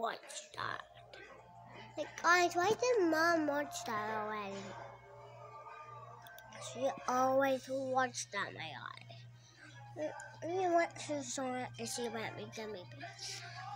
watch that. Like, guys, why did Mom watch that already? She always watched that, my guys. Let me watch the song and see about me gummy bears.